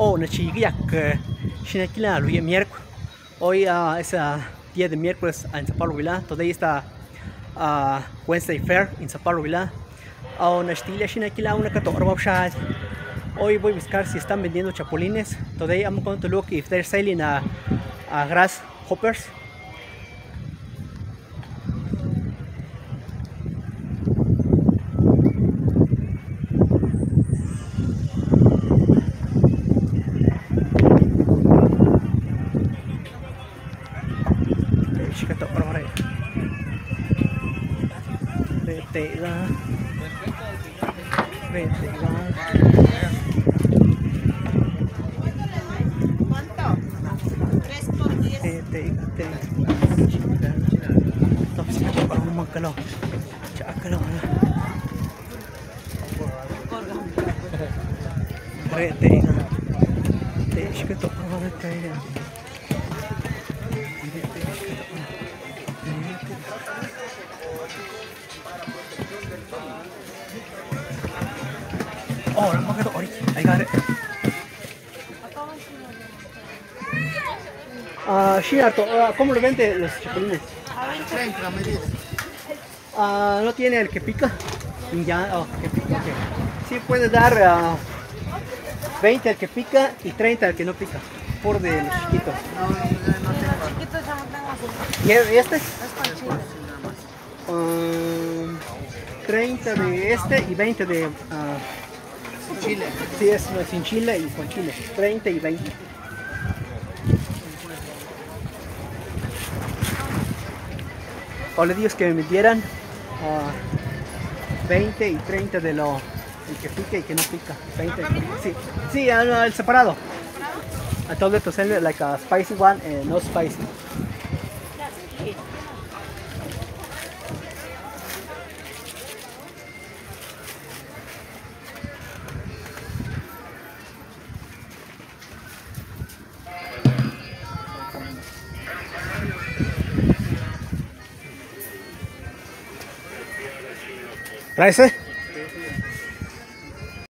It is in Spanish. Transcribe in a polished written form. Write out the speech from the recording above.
Oh, no chiquilla que Shinakila lo miércoles. Hoy es día de miércoles en Sao Paulo, Vila. Today está Wednesday Fair en Sao Paulo, Vila. Oh, no chiquilla Shinakila una catorba. Hoy voy a buscar si están vendiendo chapulines. Today I'm going to look if they're selling grasshoppers. ¿Cuánto? 3 por 10. Oh, I got it. Shinato, ¿cómo lo vende los chapulines? ¿No tiene el que pica? Ya, que pica, okay. Sí, puede dar 20 al que pica y 30 al que no pica. Por de los chiquitos. Los chiquitos ya no tengo azúcar. ¿Y este? Es con chile. 30 de este y 20 de Chile. sí, es sin chile y con chile. 30 y 20. O le digo que me dieran 20 y 30 de lo el que pica y que no pica. 20. Sí, sí, el separado. I told them to send it like a spicy one and no spicy. ¿Trae ese?